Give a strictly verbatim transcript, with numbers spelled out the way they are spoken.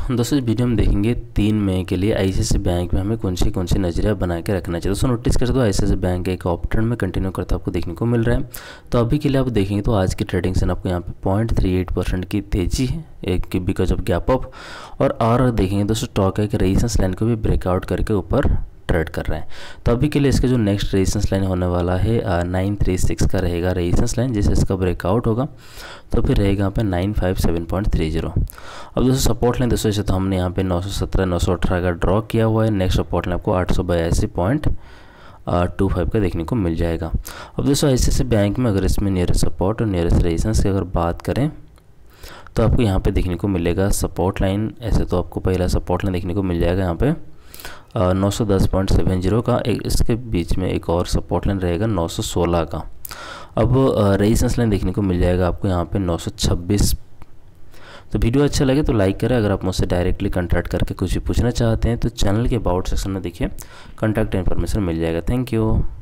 दोस्तों इस वीडियो में देखेंगे तीन मई के लिए आईसीआईसीआई बैंक में हमें कौन सी कौन सी नजरिया बना के रखना चाहिए। दोस्तों नोटिस कर दो आईसीआईसीआई बैंक एक ऑप ट्रेंड में कंटिन्यू करता आपको देखने को मिल रहा है। तो अभी के लिए आप देखेंगे तो आज की ट्रेडिंग से आपको यहाँ पे पॉइंट थ्री एट परसेंट की तेजी है एक बिकॉज ऑफ गैप अप। और और देखेंगे दोस्तों स्टॉक है कि रेजिस्टेंस लाइन को भी ब्रेकआउट करके ऊपर ट्रेड कर रहे हैं। तो अभी के लिए इसका जो नेक्स्ट रेजिस्टेंस लाइन होने वाला है नाइन थ्री सिक्स का रहेगा रेजिस्टेंस लाइन, जिससे इसका ब्रेकआउट होगा तो फिर रहेगा यहाँ पे nine five seven point three zero. अब दोस्तों सपोर्ट लाइन दोस्तों जैसे तो हमने यहाँ पे नौ सौ सत्रह नौ सौ अठारह का ड्रॉ किया हुआ है। नेक्स्ट सपोर्ट लाइन आपको आठ सौ बयासी पॉइंट टू फाइव का देखने को मिल जाएगा। अब दोस्तों आईसीआईसीआई बैंक में अगर इसमें नियरेस्ट सपोर्ट और नियरेस्ट रेजिस्टेंस की अगर बात करें तो आपको यहाँ पे देखने को मिलेगा सपोर्ट लाइन। ऐसे तो आपको पहला सपोर्ट लाइन देखने को मिल जाएगा यहाँ पे नौ सौ दस पॉइंट सेवन जीरो का। एक इसके बीच में एक और सपोर्ट लाइन रहेगा नौ सौ सोलह का। अब रेजिस्टेंस लाइन देखने को मिल जाएगा आपको यहाँ पे नौ सौ छब्बीस। तो वीडियो अच्छा लगे तो लाइक करें। अगर आप मुझसे डायरेक्टली कॉन्टैक्ट करके कुछ भी पूछना चाहते हैं तो चैनल के अबाउट सेक्शन में देखिए कॉन्टैक्ट इन्फॉर्मेशन मिल जाएगा। Thank you.